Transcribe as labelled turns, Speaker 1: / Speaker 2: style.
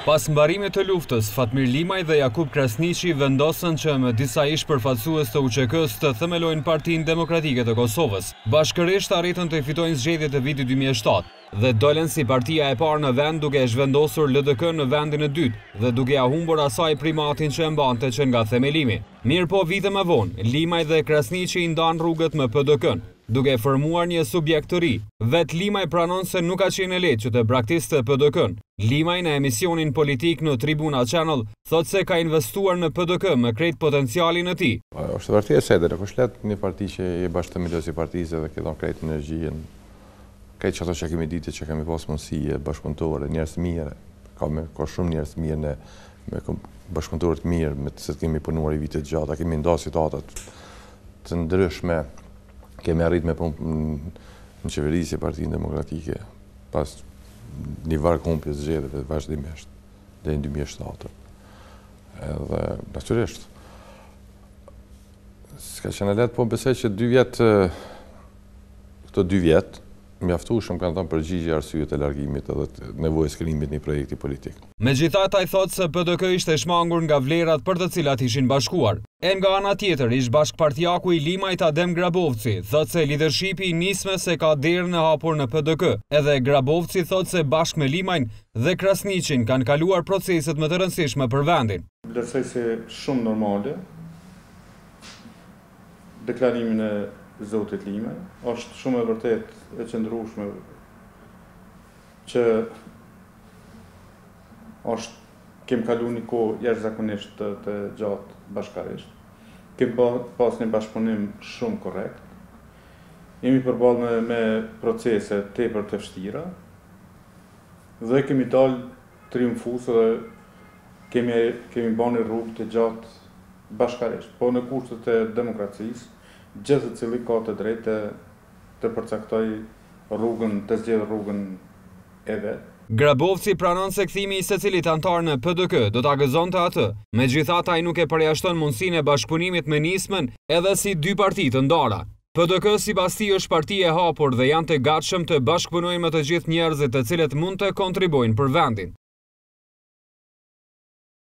Speaker 1: Pas mbarimit të luftës, Fatmir Limaj dhe Jakub Krasniqi vendosën që me disa ish përfaqësues të UÇK-s të themelojnë Partinë Demokratike të Kosovës. Bashkërisht arritën të fitojnë zgjedhjet e vitit 2007 dhe dolen si partia e parë në vend duke e zhvendosur LDK në vendin e dytë dhe duke ia humbur asaj primatin që e mbante që nga themelimi. Mirë po vite më vonë, Limaj dhe Krasniqi i ndan rrugët me PDK-n, duke formuar një subjekt të ri. Vet Limaj pranon se nuk ka qenë lehtë që të braktisë PDK-n. Limaj në emisionin politik në Tribuna Channel thot se ka investuar në PDK me krejt potencialin e tij.
Speaker 2: Është vërtet se nuk është lehtë një parti që je bashkëthemelës i partisë dhe ke dhënë krejt energjinë. Krejt që ato që kemi ditë që kemi pas mundësi bashkëpunëtore, njerëz të mirë, ka shumë njerëz të mirë me bashkëpunëtorë të mirë me të cilët kemi punuar i vite të gjata, kemi ndarë situatat të ndryshme, kemi arrit me punë në qeverisje Partinë Demokratike pas një varg humbjes zgjedhjeve vazhdimisht deri në 2007. Edhe natyrisht s'ka qenë lehtë, po besoj që këto 2 vjet mjaftueshëm kanë dhënë përgjigje arsyet e largimit edhe të nevojës krijimit një projekti politik.
Speaker 1: Megjithatë, ai thotë se PDK ishte shmangur nga vlerat për të cilat ishin bashkuar. E nga ana tjetër, ish bashkëpartiaku i Limajt Adem Grabovci thotë se lidershipi i nismes se ka derën e hapur në PDK. Edhe Grabovci thotë se bashkë me Limajn dhe Krasniqin kanë kaluar proceset më të rëndësishme për vendin.
Speaker 3: Vlerësoj se shumë normale deklarimin e Zotit Limaj, është shumë e vërtet e qëndrueshme që kem kalu një kohë jashtëzakonisht të gjatë bashkarisht. Kem pas një bashkëpunim shumë korrekt. Jemi përballë me procese tepër të vështira dhe kemi dalë triumfues dhe kemi bërë rrugë të gjatë bashkarisht, po në kushtet e demokracisë. Gjithë cili ka të drejtë të përcaktoj rrugën, të zgjedhë rrugën e vet.
Speaker 1: Grabovci pranon se kthimi i secilit antar në PDK do ta gëzonte atë. Megjithatë, ai nuk e përjashton mundësinë e bashkëpunimit me nismën edhe si 2 parti të ndara. PDK sipas tij është parti e hapur dhe janë të gatshëm të bashkëpunojnë me të gjithë njerëzit të cilët mund të kontribuojnë për vendin.